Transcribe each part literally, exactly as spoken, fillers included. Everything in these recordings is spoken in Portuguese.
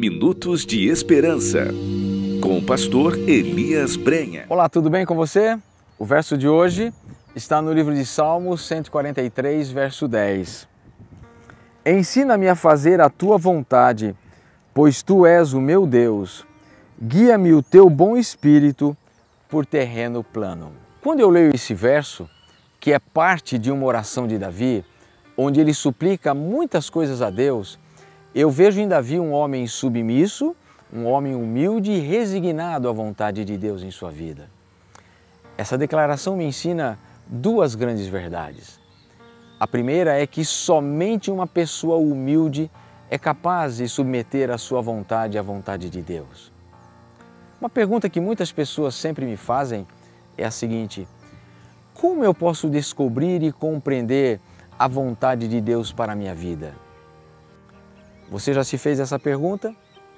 Minutos de Esperança, com o pastor Elias Brenha. Olá, tudo bem com você? O verso de hoje está no livro de Salmos cento e quarenta e três, verso dez. Ensina-me a fazer a tua vontade, pois tu és o meu Deus. Guia-me o teu bom espírito por terreno plano. Quando eu leio esse verso, que é parte de uma oração de Davi, onde ele suplica muitas coisas a Deus, eu vejo em Davi um homem submisso, um homem humilde e resignado à vontade de Deus em sua vida. Essa declaração me ensina duas grandes verdades. A primeira é que somente uma pessoa humilde é capaz de submeter a sua vontade à vontade de Deus. Uma pergunta que muitas pessoas sempre me fazem é a seguinte: como eu posso descobrir e compreender a vontade de Deus para a minha vida? Você já se fez essa pergunta?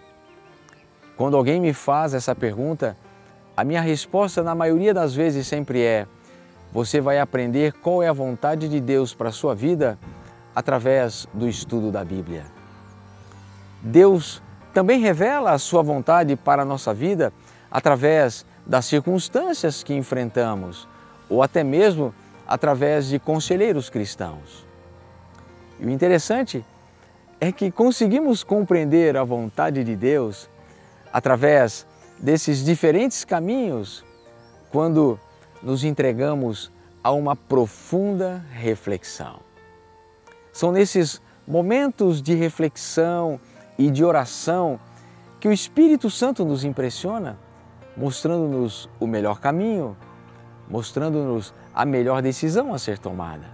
Quando alguém me faz essa pergunta, a minha resposta na maioria das vezes sempre é: você vai aprender qual é a vontade de Deus para a sua vida através do estudo da Bíblia. Deus também revela a sua vontade para a nossa vida através das circunstâncias que enfrentamos ou até mesmo através de conselheiros cristãos. E o interessante é que conseguimos compreender a vontade de Deus através desses diferentes caminhos quando nos entregamos a uma profunda reflexão. São nesses momentos de reflexão e de oração que o Espírito Santo nos impressiona, mostrando-nos o melhor caminho, mostrando-nos a melhor decisão a ser tomada.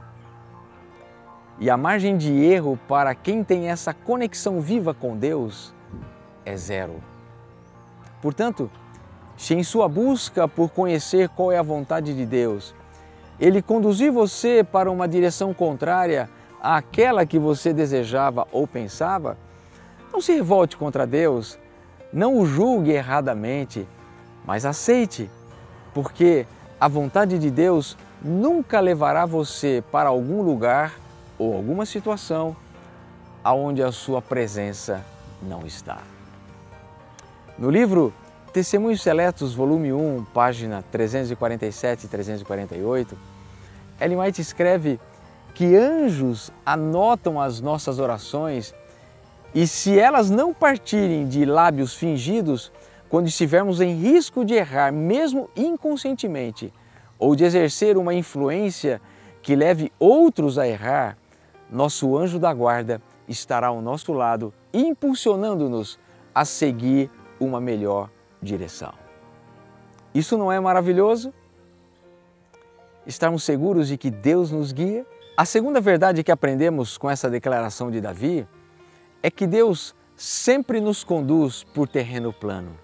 E a margem de erro para quem tem essa conexão viva com Deus é zero. Portanto, se em sua busca por conhecer qual é a vontade de Deus, Ele conduzir você para uma direção contrária àquela que você desejava ou pensava, não se revolte contra Deus, não o julgue erradamente, mas aceite, porque a vontade de Deus nunca levará você para algum lugar ou alguma situação aonde a sua presença não está. No livro Testemunhos Seletos, volume um, página trezentos e quarenta e sete e trezentos e quarenta e oito, Ellen White escreve que anjos anotam as nossas orações e se elas não partirem de lábios fingidos, quando estivermos em risco de errar, mesmo inconscientemente, ou de exercer uma influência que leve outros a errar, nosso anjo da guarda estará ao nosso lado, impulsionando-nos a seguir uma melhor direção. Isso não é maravilhoso? Estarmos seguros de que Deus nos guia? A segunda verdade que aprendemos com essa declaração de Davi é que Deus sempre nos conduz por terreno plano.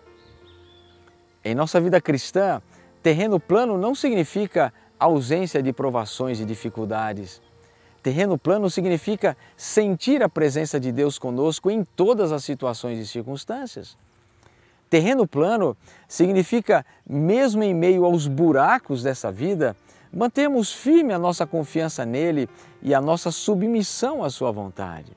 Em nossa vida cristã, terreno plano não significa ausência de provações e dificuldades. Terreno plano significa sentir a presença de Deus conosco em todas as situações e circunstâncias. Terreno plano significa, mesmo em meio aos buracos dessa vida, mantermos firme a nossa confiança nele e a nossa submissão à sua vontade.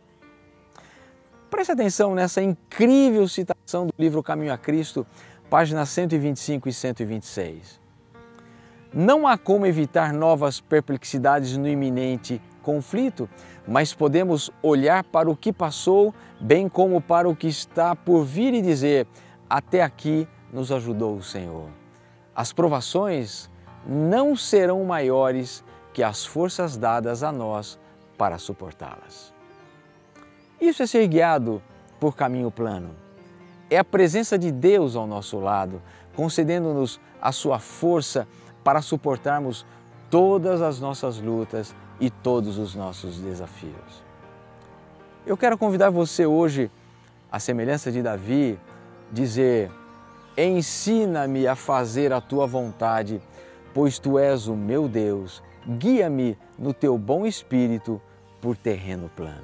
Preste atenção nessa incrível citação do livro Caminho a Cristo, páginas cento e vinte e cinco e cento e vinte e seis. Não há como evitar novas perplexidades no iminente conflito, mas podemos olhar para o que passou, bem como para o que está por vir e dizer: até aqui nos ajudou o Senhor. As provações não serão maiores que as forças dadas a nós para suportá-las. Isso é ser guiado por caminho plano. É a presença de Deus ao nosso lado, concedendo-nos a sua força para suportarmos todas as nossas lutas e todos os nossos desafios. Eu quero convidar você hoje, à semelhança de Davi, dizer: ensina-me a fazer a tua vontade, pois tu és o meu Deus, guia-me no teu bom espírito por terreno plano.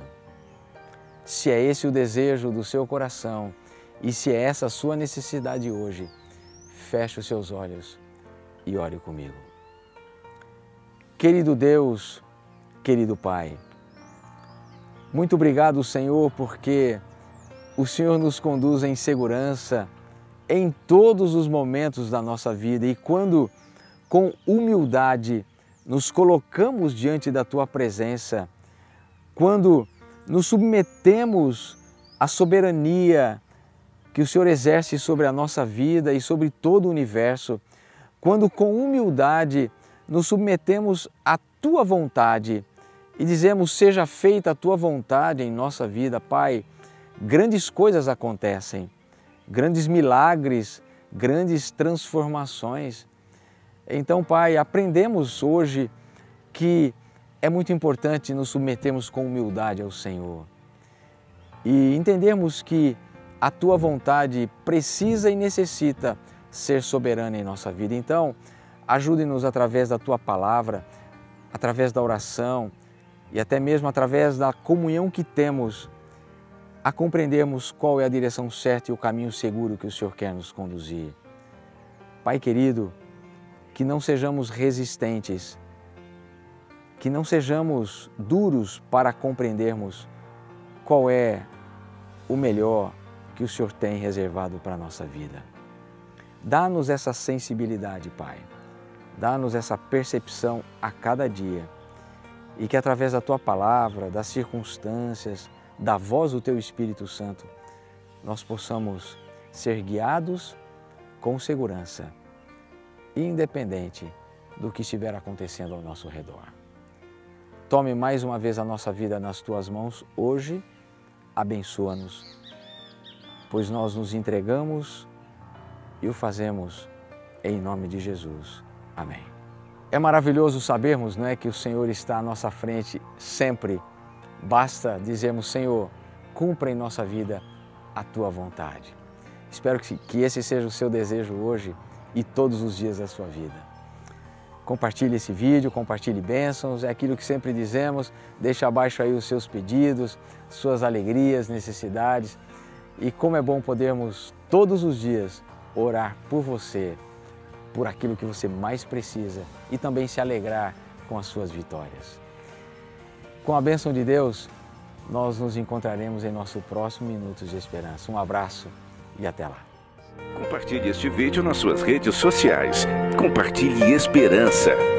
Se é esse o desejo do seu coração e se é essa a sua necessidade hoje, feche os seus olhos e ore comigo. Querido Deus, querido Pai, muito obrigado, Senhor, porque o Senhor nos conduz em segurança em todos os momentos da nossa vida e quando, com humildade, nos colocamos diante da Tua presença, quando nos submetemos à soberania que o Senhor exerce sobre a nossa vida e sobre todo o universo, quando com humildade nos submetemos à Tua vontade e dizemos, seja feita a Tua vontade em nossa vida, Pai, grandes coisas acontecem, grandes milagres, grandes transformações. Então, Pai, aprendemos hoje que é muito importante nos submetermos com humildade ao Senhor e entendermos que a Tua vontade precisa e necessita ser soberana em nossa vida. Então, ajude-nos através da Tua palavra, através da oração e até mesmo através da comunhão que temos a compreendermos qual é a direção certa e o caminho seguro que o Senhor quer nos conduzir. Pai querido, que não sejamos resistentes, que não sejamos duros para compreendermos qual é o melhor que o Senhor tem reservado para a nossa vida. Dá-nos essa sensibilidade, Pai. Dá-nos essa percepção a cada dia e que através da Tua palavra, das circunstâncias, da voz do Teu Espírito Santo, nós possamos ser guiados com segurança, independente do que estiver acontecendo ao nosso redor. Tome mais uma vez a nossa vida nas Tuas mãos hoje, abençoa-nos, pois nós nos entregamos e o fazemos em nome de Jesus. Amém. É maravilhoso sabermos, não é, que o Senhor está à nossa frente sempre. Basta dizermos, Senhor, cumpra em nossa vida a Tua vontade. Espero que, que esse seja o seu desejo hoje e todos os dias da sua vida. Compartilhe esse vídeo, compartilhe bênçãos, é aquilo que sempre dizemos, deixa abaixo aí os seus pedidos, suas alegrias, necessidades. E como é bom podermos todos os dias orar por você, por aquilo que você mais precisa e também se alegrar com as suas vitórias. Com a bênção de Deus, nós nos encontraremos em nosso próximo Minutos de Esperança. Um abraço e até lá. Compartilhe este vídeo nas suas redes sociais. Compartilhe esperança.